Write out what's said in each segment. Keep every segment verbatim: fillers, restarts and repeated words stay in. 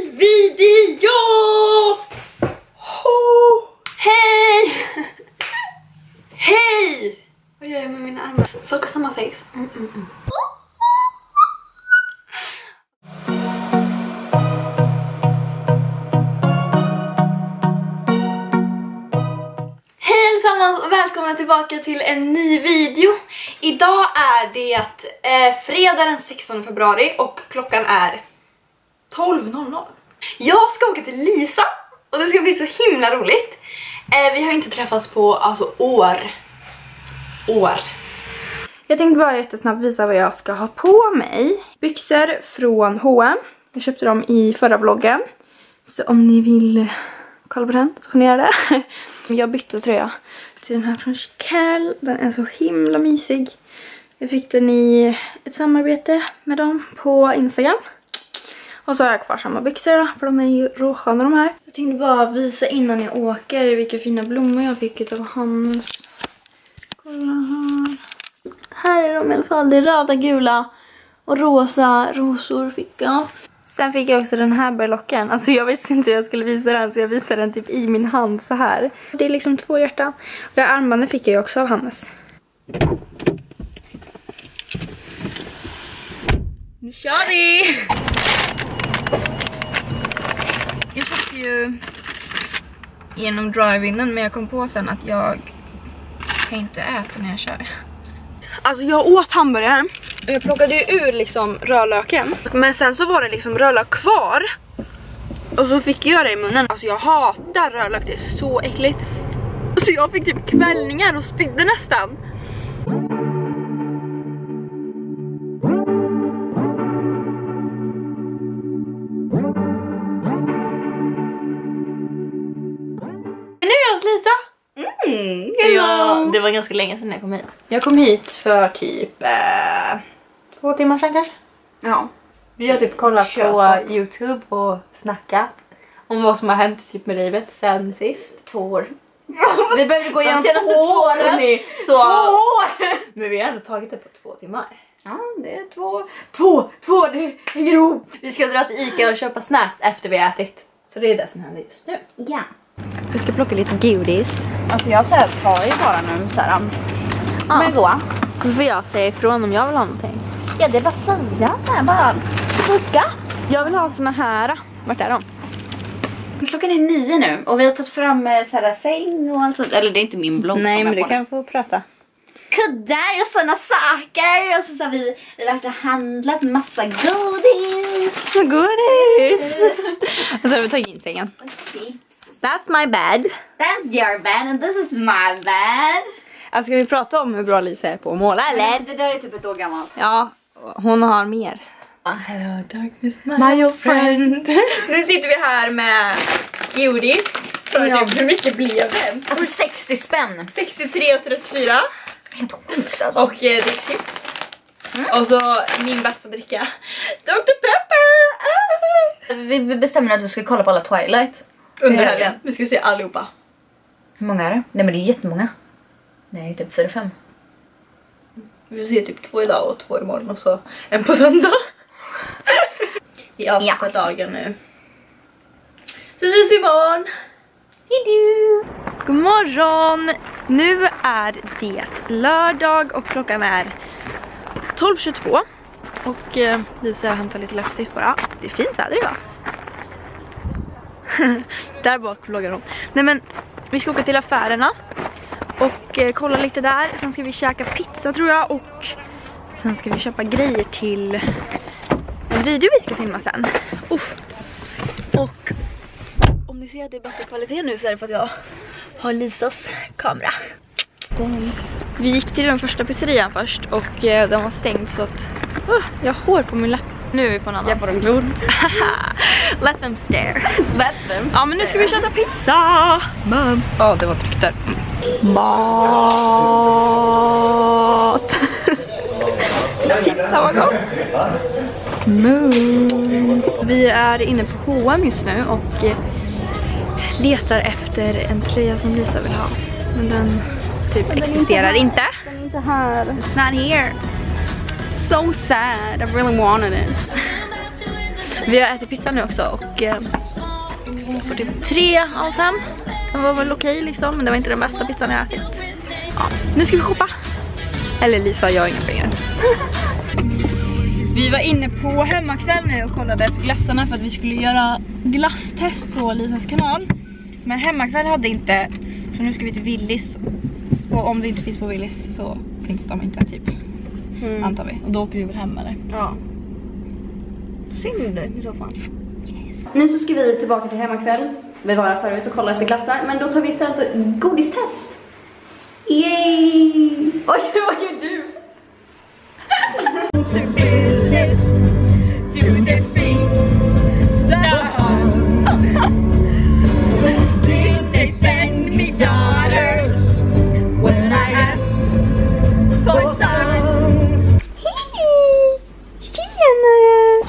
video! Oh. Hej! Hej! Vad gör jag med mina armar? Fokus on my face. Mm, mm, mm. Hej allesammans och välkomna tillbaka till en ny video. Idag är det eh, fredag den sextonde februari och klockan är tolv noll noll. Jag ska åka till Lisa och det ska bli så himla roligt. Eh, vi har inte träffats på alltså år. År. Jag tänkte bara jättesnabbt visa vad jag ska ha på mig. Byxor från H och M. Jag köpte dem i förra vloggen. Så om ni vill kolla på den så får ni göra det. Jag bytte tröja till den här från Chiquelle. Den är så himla mysig. Jag fick den i ett samarbete med dem på Instagram. Och så har jag kvar samma byxor då, för de är ju råsköna de här. Jag tänkte bara visa innan jag åker vilka fina blommor jag fick av Hannes. Kolla här. Här är de i alla fall. Det är röda, gula och rosa rosor fick jag. Sen fick jag också den här berlocken. Alltså jag visste inte hur jag skulle visa den, så jag visade den typ i min hand så här. Det är liksom två hjärtan. Och det här armbandet fick jag ju också av Hannes. Nu kör vi! Jag fick ju genom drive-inen, men jag kom på sen att jag kan inte äta när jag kör. Alltså jag åt hamburgaren och jag plockade ju ur liksom rödlöken. Men sen så var det liksom rödlök kvar. Och så fick jag det i munnen. Alltså jag hatar rödlök, det är så äckligt. Så jag fick typ kvällningar och spydde nästan. Nu är jag hos Lisa. Mm, ja, det var ganska länge sedan jag kom hit. Jag kom hit för typ eh, två timmar sedan kanske. Ja. Vi har typ kollat Köpat. på YouTube och snackat om vad som har hänt typ med livet sen sist. Två år. Vi behövde gå igenom två år. Så, två år! Men vi har ändå tagit det på två timmar. Ja, det är två. Två, två, det hänger ihop. Vi ska dra till Ica och köpa snacks efter vi har ätit. Så det är det som händer just nu. Ja. Vi ska plocka lite godis. Alltså jag så här, tar ju bara nu så här. Ja. Men gå. Så får jag säga ifrån om jag vill ha någonting. Ja, det är bara säga så här, bara stucka. Jag vill ha såna här. Vart är de? Klockan är nio nu och vi har tagit fram så här säng och allt sånt. Eller det är inte min blogg. Nej, men du kan få prata. Kuddar och såna saker. Och så har vi, vi har varit och handlat massa godis. Godis! Och så har vi tagit in sängen. That's my bed. That's your bed and this is my bed. Alltså, ska vi prata om hur bra Lisa är på att måla, eller? Det där är typ ett år gammalt. Ja, hon har mer. Hello darkness my, my old friend. Nu sitter vi här med godis. För ja. Hur mycket blev det? Alltså sextio spänn. sextiotre och trettiofyra. Helt sjukt alltså. Och eh, det är chips. Mm. Och så min bästa dricka, doktor Pepper. Ah. Vi bestämmer att du ska kolla på alla Twilight. Under helgen. Vi ska se allihopa. Hur många är det? Nej, men det är jättemånga. Nej, typ fyra, fem. Vi får se typ två idag och två imorgon och så en på söndag. Vi avslutar yes. dagen nu. Så ses vi imorgon. Hejdå! God morgon! Nu är det lördag och klockan är tolv tjugotvå. Och eh, Lisa hämtar lite läppstift bara. Det är fint väder idag. Där bak vloggar hon. Nej, men vi ska åka till affärerna och eh, kolla lite där. Sen ska vi käka pizza tror jag. Och sen ska vi köpa grejer till en video vi ska filma sen. Uff. Och om ni ser att det är bättre kvalitet nu så är det för att jag har Lisas kamera. Den. Vi gick till den första pizzerian först och eh, den var stängd så att uh, jag har hår på min läpp. Nu är vi på en annan. Jag får en glod. Let them stare. Let them. Ja, men nu ska vi köta pizza. Mums. Ja, oh, det var tryckt där. Mat. Titta vad gott. Mums. Vi är inne på H och M just nu och eh, letar efter en tröja som Lisa vill ha. Men den typ existerar inte. Den är inte här. It's not here. So sad. I really wanted it. Vi har ätit pizza nu också och eh, får typ tre av fem. Den var väl okej liksom, men det var inte den bästa pizzan jag ätit. Ja, nu ska vi shoppa. Eller Lisa, jag har inga pengar. Vi var inne på hemmakväll nu och kollade efter glassarna för att vi skulle göra glasstest på Lisas kanal. Men hemmakväll hade inte, så nu ska vi till Willys. Och om det inte finns på Willys så finns de inte typ, mm. antar vi. Och då åker vi väl hem eller? Ja. Synd i så fall. Yes. Nu så ska vi tillbaka till hemmakväll. Vi var här förut och kollade efter glassar. Men då tar vi istället ett godistest. Yay! Oj, vad gör du? To business, to defeat the harm. Did they send me daughters when I asked for sons? Hej! Tjenare!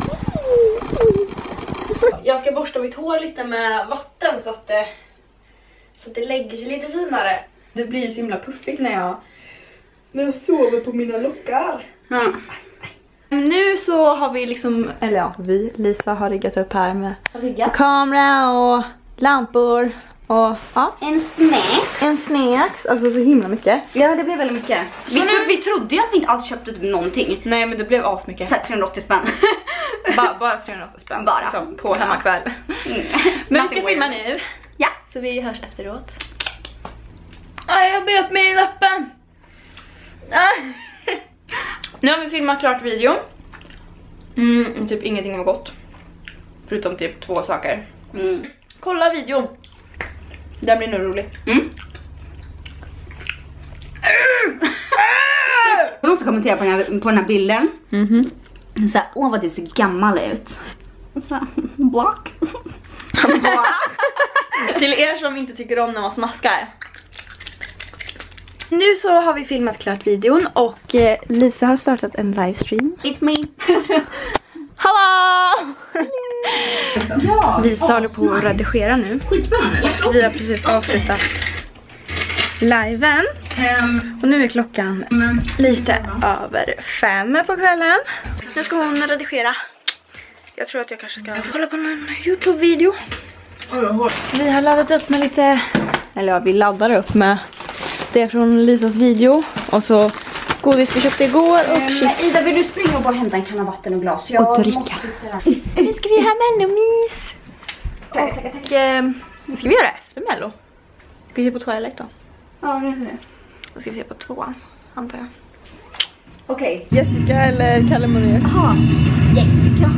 Jag ska borsta mitt hår lite med vatten så att det, så att det lägger sig lite finare. Det blir ju så himla puffigt när jag, när jag sover på mina lockar. Mm. Nu så har vi liksom, eller ja, vi, Lisa har riggat upp här med Riggat. kamera och lampor och ja. En snacks. En snacks, alltså så himla mycket. Ja, det blev väldigt mycket. Vi, nu... tro, vi trodde ju att vi inte alls köpte typ någonting. Nej, men det blev asmycket. Så här trehundraåttio spänn. ba, bara trehundraåttio spänn. Bara. Liksom, på hemmakväll. Mm. Men vi ska filma nu. Ja. Så vi hörs efteråt. Aj, jag bet mig i läppen. Aj. Nu har vi filmat klart videon. Mm, typ ingenting var gott. Förutom typ två saker. Mm. Kolla videon. Den blir nog rolig. Mm. Jag måste kommentera på den här, på den här bilden. Mm-hmm. Så här, åh vad du ser gammal ut. Så här, block. Till er som inte tycker om när man smaskar. Nu så har vi filmat klart videon och eh, Lisa har startat en livestream. It's me. Hallå! Ja. Lisa håller på att redigera nu. Och vi har precis avslutat liven. Um, Och nu är klockan mm. lite över fem på kvällen. Nu ska hon redigera. Jag tror att jag kanske ska kolla på någon YouTube-video. Vi har laddat upp med lite, eller ja, vi laddar upp med det från Lisas video. Och så godis vi köpte igår och um, chips. Ida, vill du springa och bara hämta en kanna vatten och glas? Jag och dricka. Nu ska vi ha mellomys. Tack, tack, tack. Och eh, vad ska vi göra efter mello? Ska vi se på Twilight då? Ja, det är det. Då ska vi se på tvåan, antar jag. Okej. Okay. Jessica eller Kalle Maria? Jaha, Jessica.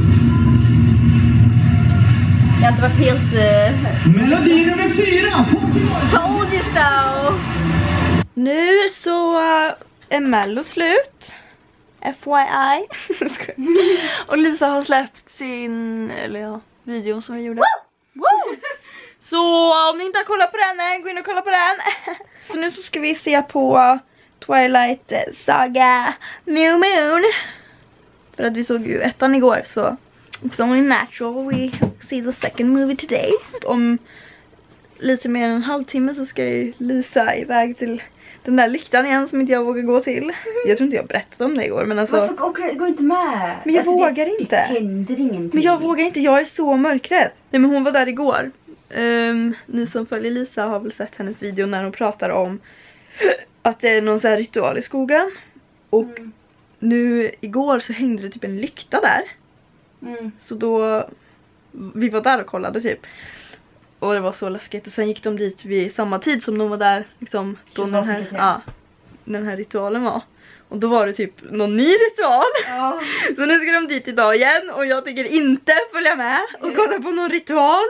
Jag har inte varit helt... Uh... Melodi nummer fyra! Told you so! Nu så är mello slut. F Y I. Och Lisa har släppt sin, eller ja, videon som vi gjorde. Woo! Woo! Så om ni inte har kollat på den, gå in och kolla på den. Så nu så ska vi se på Twilight Saga Mew Moon. För att vi såg ju ettan igår, så it's only natural we see the second movie today. Om lite mer än en halvtimme så ska ju Lisa iväg till den där lyktan igen som inte jag vågar gå till. Jag tror inte jag berättade om det igår, men alltså... Varför går du inte med? Men jag alltså, vågar det, inte. Det händer ingenting. Men jag vågar inte, jag är så mörkrädd. Nej, men hon var där igår. Um, ni som följer Lisa har väl sett hennes video när hon pratar om att det är någon så här ritual i skogen. Och mm. nu igår så hängde det typ en lykta där. Mm. Så då, vi var där och kollade typ. Och det var så läskigt. Och sen gick de dit vid samma tid som de var där. Liksom, då den här, ja, den här ritualen var. Och då var det typ någon ny ritual. Oh. Så nu ska de dit idag igen. Och jag tänker inte följa med och kolla på någon ritual.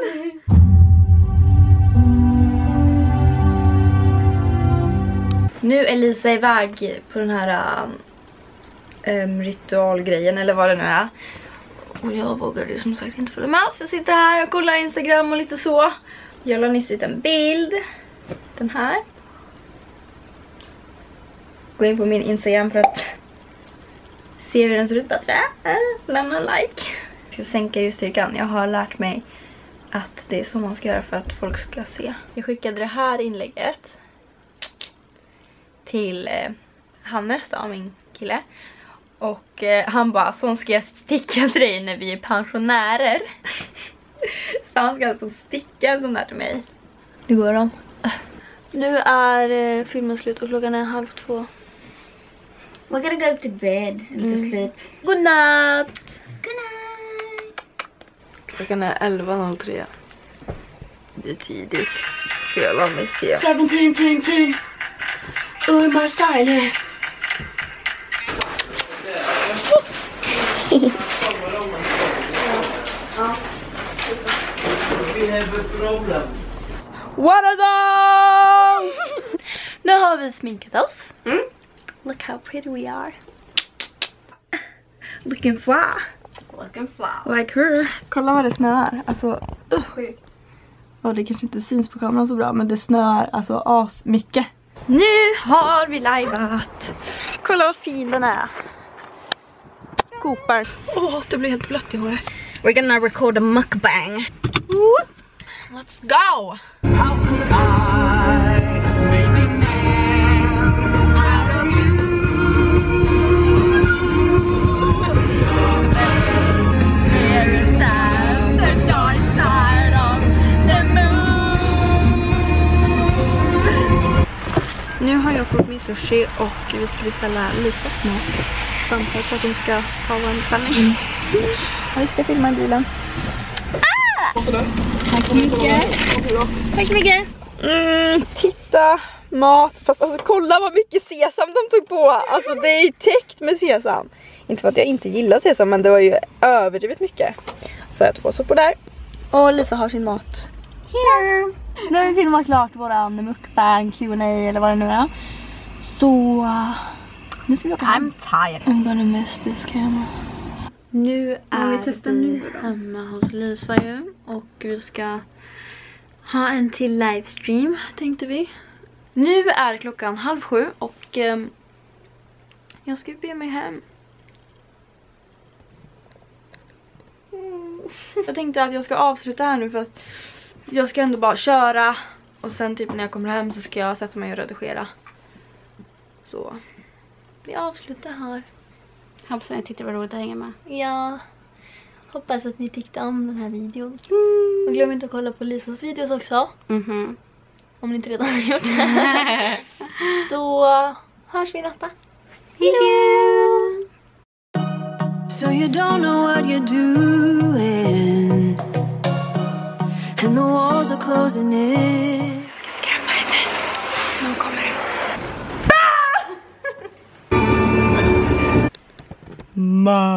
Nu är Lisa iväg på den här um, ritualgrejen, eller vad det nu är. Och jag vågar ju som sagt inte följa med. Så jag sitter här och kollar Instagram och lite så. Jag la nyss ut en bild. Den här. Gå in på min Instagram för att se hur den ser ut bättre. Lämna en like. Jag ska sänka ljusstyrkan. Jag har lärt mig att det är så man ska göra för att folk ska se. Jag skickade det här inlägget till eh, Hannes då, min kille. Och eh, han bara, så ska jag sticka till dig när vi är pensionärer. Så han ska alltså sticka en sån där till mig. Det går om. Nu är eh, filmen slut och klockan är halv två. We're gonna go to bed and Mm. to sleep. Godnatt! Good night! Klockan är elva noll tre. Det är tidigt. Så jag la mig se. seventeen, seventeen. Urma Siley. What are those? Nu har vi sminkat oss. Mm. Look how pretty we are. Looking fly. Looking flower. Like her. Kolla vad det snöar. Alltså, uh. sjukt. Och det kanske inte syns på kameran så bra, men det snöar alltså as mycket. Nu har vi liveat. Kolla vad fin den är. Kopar. Åh, oh, det blir helt blött i håret. We're gonna record a mukbang. Woo. Let's go! How could I make a man out of you? There is the dark side of the moon. Nu har jag fått min sushi och vi ska beställa Lisas mat. Väntar på att de ska ta vår beställning. Mm. Och vi ska filma i bilen. Ah! Tack så mycket. Tack så mycket. Mm, titta, mat. Fast alltså kolla vad mycket sesam de tog på. Alltså det är ju täckt med sesam. Inte för att jag inte gillar sesam, men det var ju överdrivet mycket. Så jag två soppor där. Och Lisa har sin mat. Here. Nu har vi filmat klart våran mukbang, Q and A eller vad det nu är. Så nu ska vi åka hem. I'm tired. I'm gonna miss this camera. Nu är vi testar vi nu då? hemma hos Lisa ju. Och vi ska ha en till livestream, tänkte vi. Nu är klockan halv sju och eh, jag ska be mig hem. Mm. Jag tänkte att jag ska avsluta här nu för att jag ska ändå bara köra. Och sen typ när jag kommer hem så ska jag sätta mig och redigera. Så vi avslutar här. Hoppas att ni tyckte det var roligt att hänga med. Ja, hoppas att ni tyckte om den här videon. Och glöm inte att kolla på Lisas videos också. Mhm. Om ni inte redan har gjort det. Så hörs vi nästa. Hejdå! So you don't know what you're doing, and the walls are closing in. Skrämma henne. De kommer ut. Ma.